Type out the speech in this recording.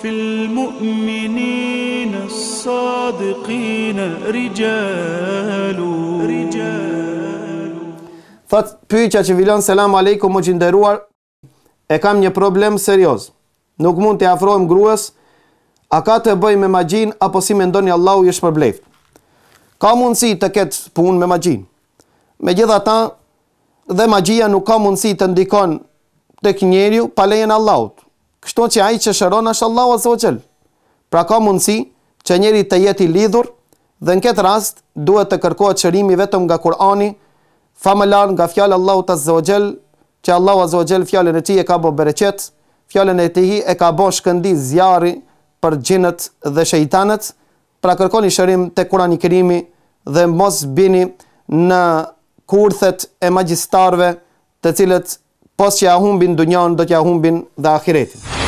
في المؤمنين الصادقين رجال. Thot pyetja që vjen selam aleikum më gjinderuar, e kam një problem serioz. Nuk mund të afrohem gruas, a ka të bëj me magjin apo si mendoni Allahu i shpërbleft? Ka mundësi të ketë punë me magjin. Megjithatë, dhe magjia nuk ka mundësi të ndikon tek njeriu pa lejen e Allahut. Kështu që ai që shëron është Allahu azza wa jall. Pra ka mundësi që njeri të jetë i lidhur dhe në këtë rast duhet të kërkohet shërimi vetëm nga Kur'ani, famëlar nga fjala Allahut azza wa jall, që Allahu azza wa jall fjalën e tij e ka bë bereqet, fjalën e tij e ka bë shkëndijë zjarri për xhinët dhe shejtanët. Pra kërkoni shërim te Kurani i Kerimi dhe mos bini në kurthet e magjistarëve, të cilët pos që ja humbin dunjan do t'ja humbin dhe ahiretin.